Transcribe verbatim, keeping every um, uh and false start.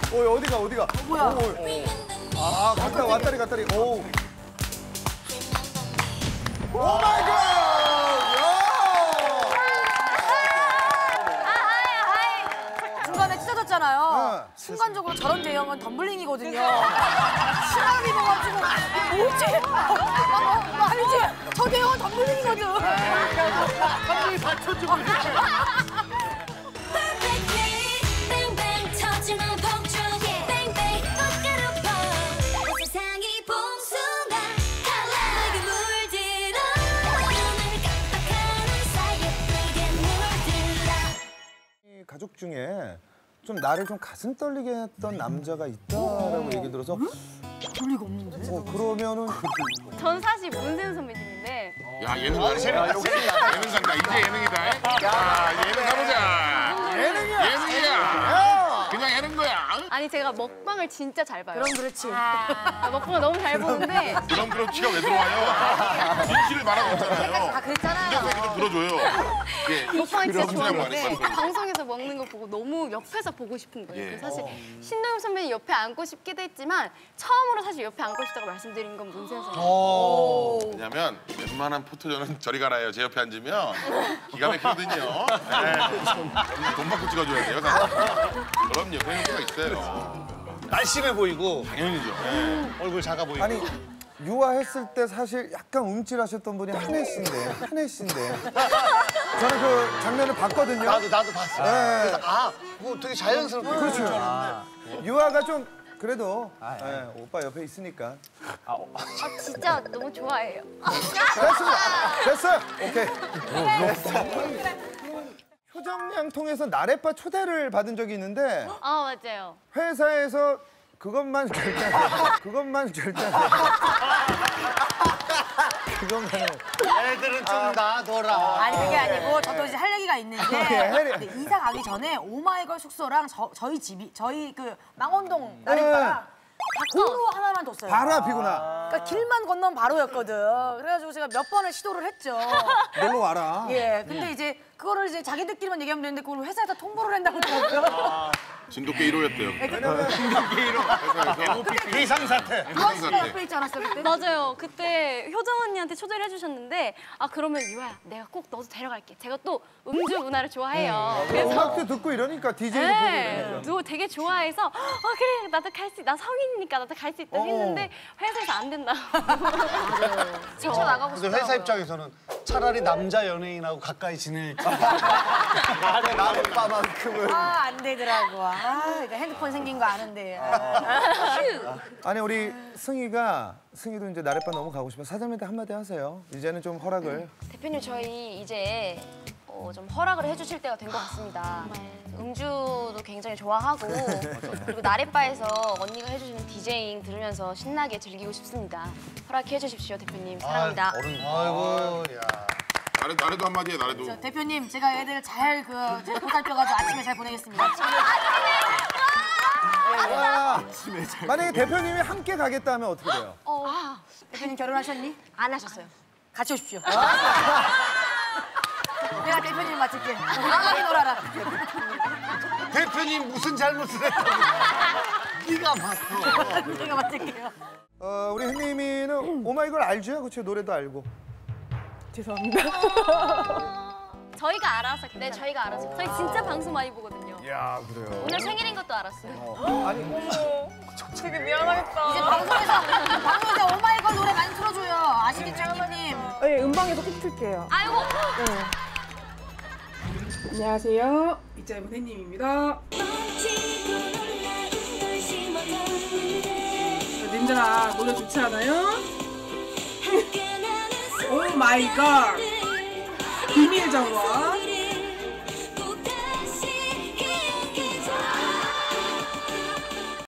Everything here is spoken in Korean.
오, 어디가, 어디가? 뭐야? 오, 오. 아, 갔다 왔다리 갔다리. 오. 오 마이 갓! 중간에 찢어졌잖아요. 어. 순간적으로 저런 대형은 덤블링이거든요. 시간을 입어가지고 뭐지? 나, 나 알지? 저 대형은 덤블링이거든. 갑자기 받쳐주고 가족 중에 좀 나를 좀 가슴 떨리게 했던 남자가 있다라고 얘기 들어서 볼 리가 없는데? 어, 그러면은 전 사실 문세윤 선배님인데. 야 예능 가네. 예능 간다. 이제 예능이다. 야 예능 가보자. 예능이야. 예능이야. 그냥 예능 거야. 아니 제가 먹방을 진짜 잘 봐요. 그럼 그렇지. 아, 먹방을 너무 잘 보는데. 그럼 그렇지가 왜 들어와요? 진실을 말하고 있잖아요. 다 그랬잖아요. 인정 좀 들어줘요. 예. 먹방을 진짜 그럼 좋아하는데 그냥 말해. 방송에서 먹는 거 보고 너무 옆에서 보고 싶은 거예요. 예. 그래서 사실 신동엽 선배님 옆에 앉고 싶기도 했지만 처음으로 사실 옆에 앉고 싶다고 말씀드린 건 문세윤 선배님. 왜냐면 웬만한 포토전은 저리 가라요. 제 옆에 앉으면 기가 막히거든요. 네. 돈 받고 찍어줘야 돼요. 그럼요. 그런 효과가 있어요. 날씬해 보이고 당연히죠. 네. 얼굴 작아 보이고. 아니 유아했을 때 사실 약간 움찔하셨던 분이 한혜 씨인데 한혜 씨인데 저는 그 장면을 봤거든요. 나도 나도 봤어. 네. 그래서 아, 뭐 되게 자연스럽게 그럴 줄 알았는데. 유아가 좀 그래도 예, 오빠 옆에 있으니까 아 진짜 너무 좋아해요. 됐습니다. 됐어요. 오케이. 효정양 통해서 나래바 초대를 받은 적이 있는데 아 맞아요. 회사에서 그것만 결제 그것만 결제 그것만 애들은 좀 놔둬라. 아니 그게 아니고 저도 이제 할 얘기가 있는데 해리. 근데 이사 가기 전에 오마이걸 숙소랑 저, 저희 집이 저희 그 망원동 나래바랑 도로 하나만 뒀어요. 바로 앞이구나. 그러니까 길만 건너면 바로였거든. 그래가지고 제가 몇 번을 시도를 했죠. 놀러 와라. 예, 근데 이제 그거를 이제 자기들끼리만 얘기하면 되는데 그걸 회사에다 통보를 한다고 그러더라고요. 진돗개 일 호였대요. 비상사태. 유아 씨가 옆에 있지 않았어 그때? 맞아요. 그때 효정 언니한테 초대를 해주셨는데 아 그러면 유아야 내가 꼭 너도 데려갈게. 제가 또 음주 문화를 좋아해요. 그래서 음악도 듣고 이러니까 디제이도 보고 네, 이러니까. 너 되게 좋아해서 어 그래 나도 갈 수, 나 성인이니까 나도 갈 수 있다 어. 했는데 회사에서 안 된다. 뛰쳐나가고 근데 싶다. 회사 입장에서는 차라리 남자 연예인하고 가까이 지낼. 나래바만큼은 아, 안 되더라고. 아, 이거 핸드폰 생긴 거 아는데. 아. 아니 우리 승희가 승희도 이제 나래바 너무 가고 싶어 사장님한테 한마디 하세요. 이제는 좀 허락을. 대표님 저희 이제 어, 좀 허락을 해주실 때가 된 것 같습니다. 음주도 굉장히 좋아하고 그리고 나래바에서 언니가 해주시는 디제잉 들으면서 신나게 즐기고 싶습니다. 허락해 주십시오 대표님. 사랑합니다. 어른. 아이고, 야. 나래, 나래도 한마디 해, 나래도. 저 대표님, 제가 애들 잘 그 보살펴가지고 아침에 잘 보내겠습니다. 아, 만약에 대표님이 함께 가겠다 하면 어떻게 돼요? 어, 대표님 결혼하셨니? 안 하셨어요. 같이 오십시오. 내가 대표님 맡을게. 나가게 놀아라. 대표님 무슨 잘못을 했다고. 네가 봤어. 내가 맡을게요. 어, 우리 혜님이는 오마이걸 알죠? 그쵸? 노래도 알고. 저희가 알아서 괜찮아요. 네 저희가 알아서. 저희 진짜 방송 많이 보거든요. 야 그래요. 오늘 생일인 것도 알았어요. 아니 되게 미안하겠다. 이제 방송에서, 방송에서 오마이걸 노래 많이 틀어줘요. 아시겠죠, 형님? 네, 음방에서 꼭 틀게요. 아이고. 안녕하세요. 이자이브 혜님입니다. 님들아, 노래 좋지 않아요? 오 마이 갓! 비밀 정원.